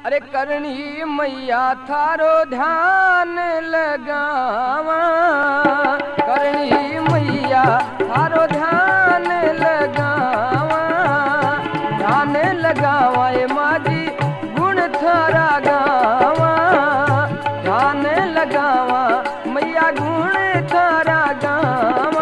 अरे करणी मैया थारो ध्यान लगावा, करणी मैया थारो ध्यान लगावा, ध्यान लगावा ये माजी गुण थारा गावा, ध्यान लगावा मैया गुण थारा गावा।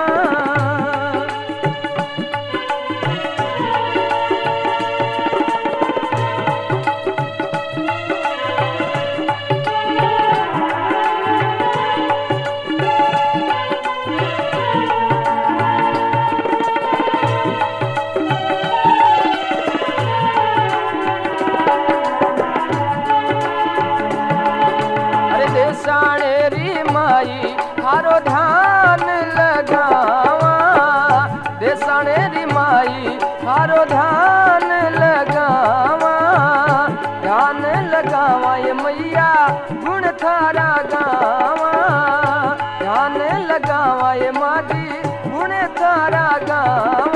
देसाणेरी माई थारो ध्यान लगावा, देसाणेरी माई थारो ध्यान लगावा, ध्यान लगावा ये मैया गुण थारा गावा, ध्यान लगावा ये माजी गुण थारा गावा।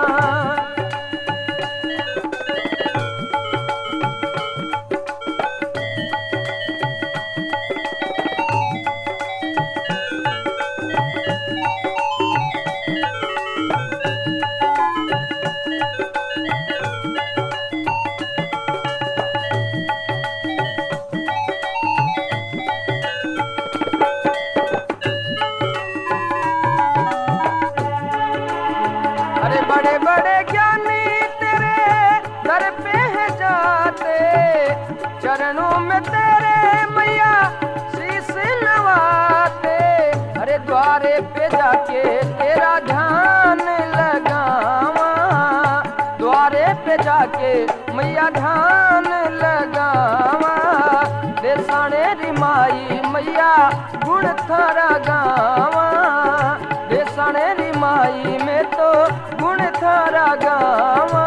बड़े बड़े ज्ञानी तेरे दर पे है जाते, चरणों में तेरे मैया शीश नवाते। अरे द्वारे पे जाके तेरा ध्यान लगावा, द्वारे पे जाके मैया ध्यान लगावा, देसाणेरी माई मैया गुण थारा गावा, देसाणेरी माई में तो गुण थारा गावा।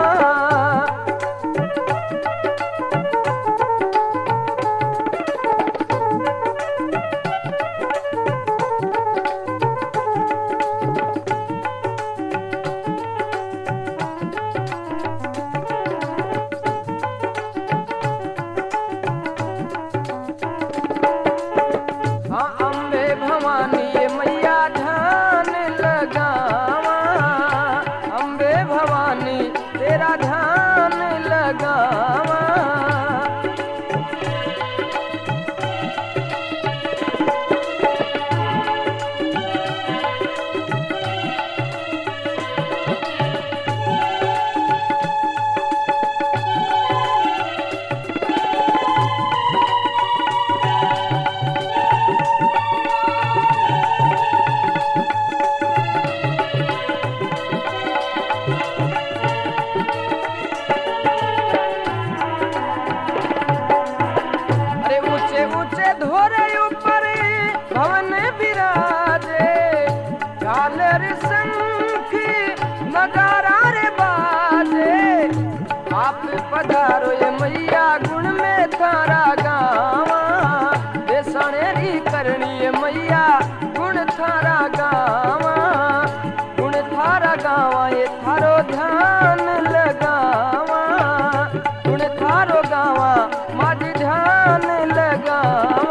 हाँ अम्बे भवानी ये मैया ध्यान लगावा, अम्बे भवानी तेरा ध्यान लगावा। धोरे ऊपर भवन विराजे, झालर शंखी नगारा रे बाजे, आप पधारो ये मैया गुण में थारा गावा, देसाणेरी करणी ये मैया गुण थारा गावा, गुण थारा गावा ये थारो ध्यान लगावा, गुण थारो गावा माजी ध्यान लगावा।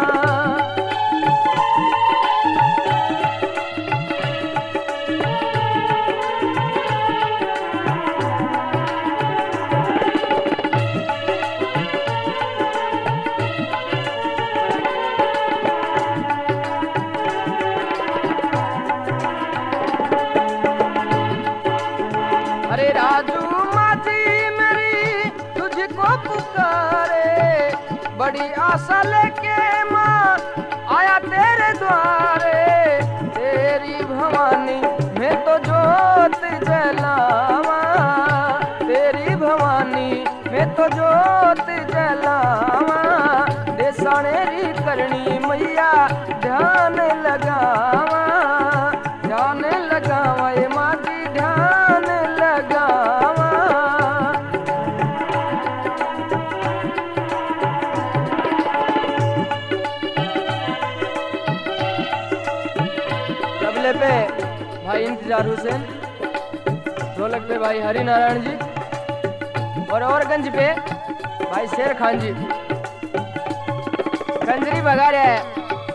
अरे राजू माजी मेरी तुझको पुकारे, बड़ी आशा लेके माँ आया तेरे द्वारे, तेरी भवानी मैं तो जोत जलावा, तेरी भवानी मैं तो जोत जलावा, देसाणेरी करणी मैया ध्यान लगावा, ध्यान लगावा ये माजी ध्यान लगावा। तबले पे भाई इंतजार हुसैन, ढोलक पे भाई हरि नारायण जी, और औरगंज पे भाई शेर खान जी कंजरी बगा रहे हैं।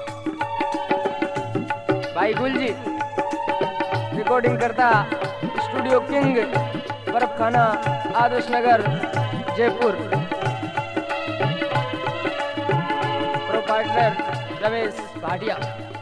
भाई गुल जी रिकॉर्डिंग करता स्टूडियो किंग बर्फ खाना आदर्श नगर जयपुर। प्रोप्राइटर रमेश भाटिया।